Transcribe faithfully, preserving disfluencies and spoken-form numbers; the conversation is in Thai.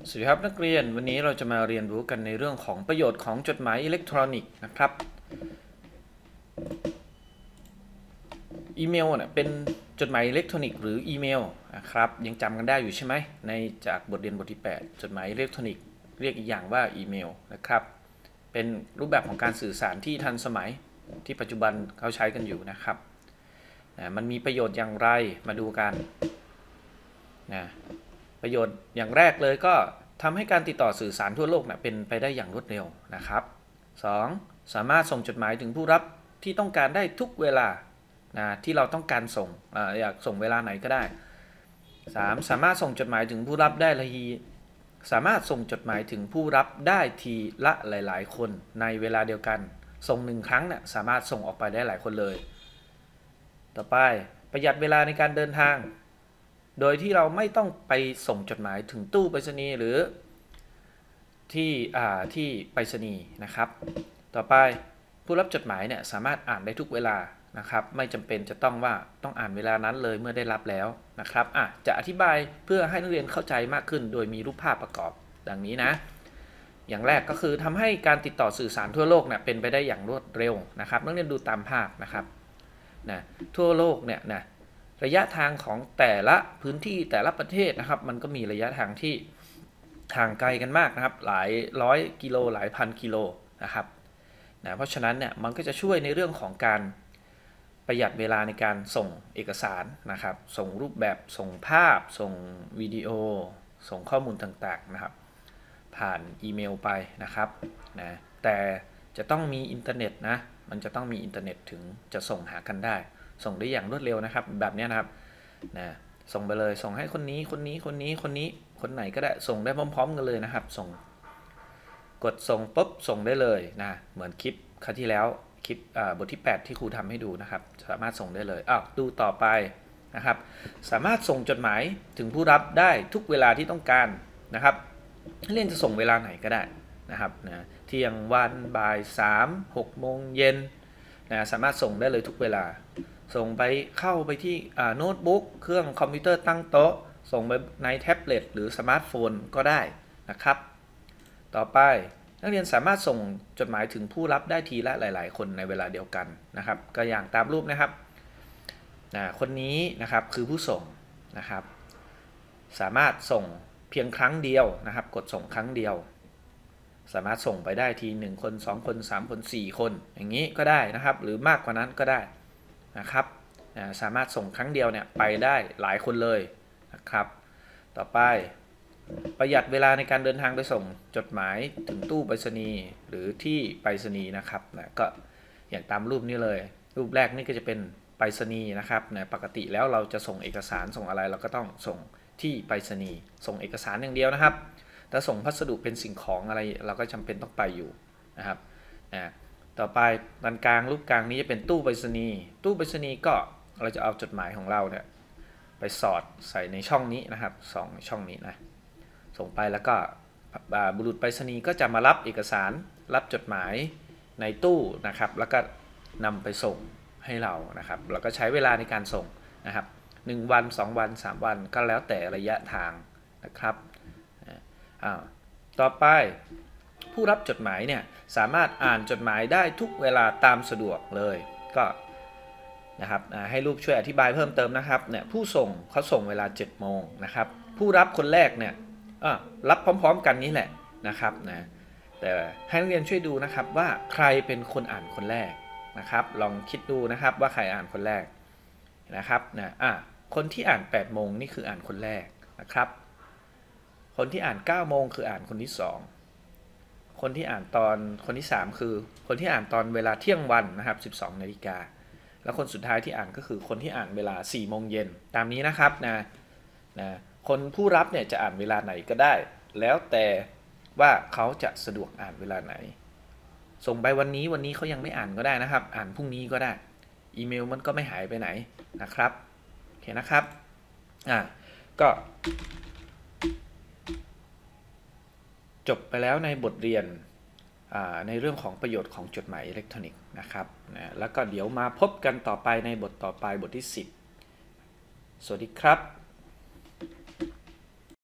สวัสดีครับนักเรียนวันนี้เราจะมาเรียนรู้กันในเรื่องของประโยชน์ของจดหมายอิเล็กทรอนิกส์นะครับอีเมลเนี่ยเป็นจดหมายอิเล็กทรอนิกส์หรืออีเมลนะครับยังจำกันได้อยู่ใช่ไหมในจากบทเรียนบทที่แปดจดหมายอิเล็กทรอนิกส์เรียกอีกอย่างว่าอีเมลนะครับเป็นรูปแบบของการสื่อสารที่ทันสมัยที่ปัจจุบันเขาใช้กันอยู่นะครับมันมีประโยชน์อย่างไรมาดูกันนะประโยชน์อย่างแรกเลยก็ทำให้การติดต่อสื่อสารทั่วโลกนะเป็นไปได้อย่างรวดเร็วนะครับ สอง. สามารถส่งจดหมายถึงผู้รับที่ต้องการได้ทุกเวลานะที่เราต้องการส่ง อ, อยากส่งเวลาไหนก็ได้ สาม. สามารถส่งจดหมายถึงผู้รับได้ทีสามารถส่งจดหมายถึงผู้รับได้ทีละหลายๆคนในเวลาเดียวกันส่งหนึ่งครั้งเนี่ยสามารถส่งออกไปได้หลายคนเลยต่อไปประหยัดเวลาในการเดินทางโดยที่เราไม่ต้องไปส่งจดหมายถึงตู้ไปรษณีย์หรือที่ที่ไปรษณีย์นะครับต่อไปผู้รับจดหมายเนี่ยสามารถอ่านได้ทุกเวลานะครับไม่จำเป็นจะต้องว่าต้องอ่านเวลานั้นเลยเมื่อได้รับแล้วนะครับอ่ะจะอธิบายเพื่อให้นักเรียนเข้าใจมากขึ้นโดยมีรูปภาพประกอบดังนี้นะอย่างแรกก็คือทำให้การติดต่อสื่อสารทั่วโลกเนี่ยเป็นไปได้อย่างรวดเร็วนะครับนักเรียนดูตามภาพนะครับนะทั่วโลกเนี่ยนะระยะทางของแต่ละพื้นที่แต่ละประเทศนะครับมันก็มีระยะทางที่ห่างไกลกันมากนะครับหลายร้อยกิโลหลายพันกิโลนะครับนะเพราะฉะนั้นเนี่ยมันก็จะช่วยในเรื่องของการประหยัดเวลาในการส่งเอกสารนะครับส่งรูปแบบส่งภาพส่งวิดีโอส่งข้อมูลต่างๆนะครับผ่านอีเมลไปนะครับนะแต่จะต้องมีอินเทอร์เน็ตนะมันจะต้องมีอินเทอร์เน็ตถึงจะส่งหากันได้ส่งได้อย่างรวดเร็วนะครับแบบนี้นะครับนะส่งไปเลยส่งให้คนนี้คนนี้คนนี้คนนี้คนไหนก็ได้ส่งได้พร้อมๆกันเลยนะครับส่งกดส่งปุ๊บส่งได้เลยนะเหมือนคลิปครั้งที่แล้วคลิปบทที่แปดที่ครูทำให้ดูนะครับสามารถส่งได้เลยอ้าวดูต่อไปนะครับสามารถส่งจดหมายถึงผู้รับได้ทุกเวลาที่ต้องการนะครับเล่นจะส่งเวลาไหนก็ได้นะครับนะเที่ยงวันบ่ายสาม หกโมงเย็นนะสามารถส่งได้เลยทุกเวลาส่งไปเข้าไปที่โน้ตบุ๊กเครื่องคอมพิวเตอร์ตั้งโต๊ะส่งไปในแท็บเล็ตหรือสมาร์ทโฟนก็ได้นะครับต่อไปนักเรียนสามารถส่งจดหมายถึงผู้รับได้ทีละหลายๆคนในเวลาเดียวกันนะครับก็อย่างตามรูปนะครับนะคนนี้นะครับคือผู้ส่งนะครับสามารถส่งเพียงครั้งเดียวนะครับกดส่งครั้งเดียวสามารถส่งไปได้ทีหนึ่งคนสองคนสามคนสี่คนอย่างนี้ก็ได้นะครับหรือมากกว่านั้นก็ได้นะครับนะสามารถส่งครั้งเดียวเนี่ยไปได้หลายคนเลยนะครับต่อไปประหยัดเวลาในการเดินทางไปส่งจดหมายถึงตู้ไปรษณีย์หรือที่ไปรษณีย์นะครับนะก็อย่างตามรูปนี้เลยรูปแรกนี่ก็จะเป็นไปรษณีย์นะครับนะปกติแล้วเราจะส่งเอกสารส่งอะไรเราก็ต้องส่งที่ไปรษณีย์ส่งเอกสารอย่างเดียวนะครับถ้าส่งพัสดุเป็นสิ่งของอะไรเราก็จำเป็นต้องไปอยู่นะครับนะต่อไปด้านกลางรูปกลางนี้จะเป็นตู้ไปรษณีย์ตู้ไปรษณีย์ก็เราจะเอาจดหมายของเราเนี่ยไปสอดใส่ในช่องนี้นะครับสองช่องนี้นะส่งไปแล้วก็บุรุษไปรษณีย์ก็จะมารับเอกสารรับจดหมายในตู้นะครับแล้วก็นำไปส่งให้เรานะครับแล้วก็ใช้เวลาในการส่งนะครับหนึ่งวันสองวันสามวันก็แล้วแต่ระยะทางนะครับต่อไปผู้รับจดหมายเนี่ยสามารถอ่านจดหมายได้ทุกเวลาตามสะดวกเลยก็นะครับให้รูปช่วยอธิบายเพิ่มเติมนะครับเนี่ยผู้ส่งเขาส่งเวลาเจ็ดโมงนะครับผู้รับคนแรกเนี่ยรับพร้อมๆกันนี่แหละนะครับนะแต่ให้นักเรียนช่วยดูนะครับว่าใครเป็นคนอ่านคนแรกนะครับลองคิดดูนะครับว่าใครอ่านคนแรกนะครับนะอ่ะคนที่อ่านแปดโมงนี่คืออ่านคนแรกนะครับคนที่อ่านเก้าโมงคืออ่านคนที่สองคนที่อ่านตอนคนที่สามคือคนที่อ่านตอนเวลาเที่ยงวันนะครับสิบสองนาฬิกาแล้วคนสุดท้ายที่อ่านก็คือคนที่อ่านเวลาสี่โมงเย็นตามนี้นะครับนะนะคนผู้รับเนี่ยจะอ่านเวลาไหนก็ได้แล้วแต่ว่าเขาจะสะดวกอ่านเวลาไหนส่งไปวันนี้วันนี้เขายังไม่อ่านก็ได้นะครับอ่านพรุ่งนี้ก็ได้อีเมลมันก็ไม่หายไปไหนนะครับโอเคนะครับอ่ะก็จบไปแล้วในบทเรียนในเรื่องของประโยชน์ของจดหมายอิเล็กทรอนิกส์นะครับนะแล้วก็เดี๋ยวมาพบกันต่อไปในบทต่อไปบทที่สิบสวัสดีครับ